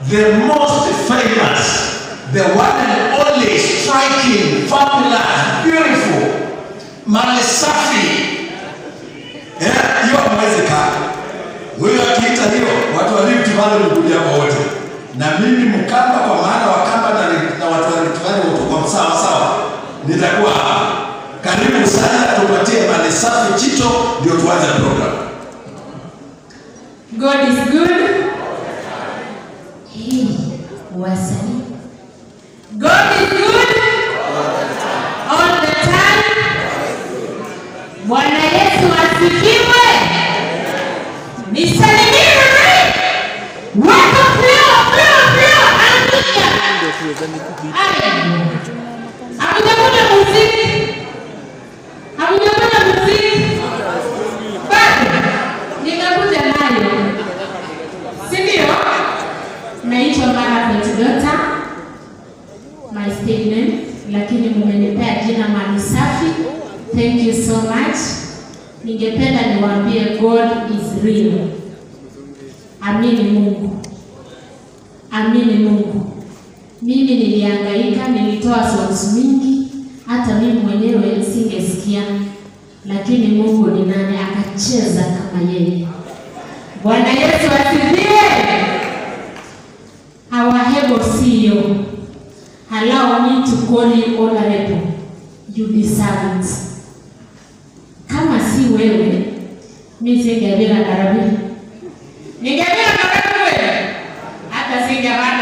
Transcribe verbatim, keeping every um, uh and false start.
the most famous, the one and only, striking, fabulous, beautiful, mali safi. Yeah, hiyo mwezeka. Huyo akiita hiyo, watu waliotibali mkuja hapa wote. Na mimi Mkamba kwa maana Wakamba na, na watu waliotibali wote kwa sawa sawa. Nitakuwa hapa. Karibu sana, tupatie mali safi Chito ndio tuanze program. God is good. Hey, wasani. God is good all the time. Bwana Yesu asifiwe. Nisalimie right. Wako flow, flow, flow. Hallelujah. Hakujakuta muziki. Hakujakuta muziki. Bado nikakuja nayo. Sindio? Naitwa Mara Petidota. My statement, lakini mumenipea jina mali safi. Thank you so much. Ningependa niwaambie God is real. Amini Mungu. Amini Mungu. Mimi nilihangaika, nilitoa songs mingi, hata mimi mwenyewe singesikia. Lakini Mungu ni nani akacheza kama yeye. Bwana Yesu asifiwe. Our able C E O, allow me to call you honorable. You deserve it. Kama si wewe, mimi singebila karabi. Ningebila karabi wewe. Hata singewala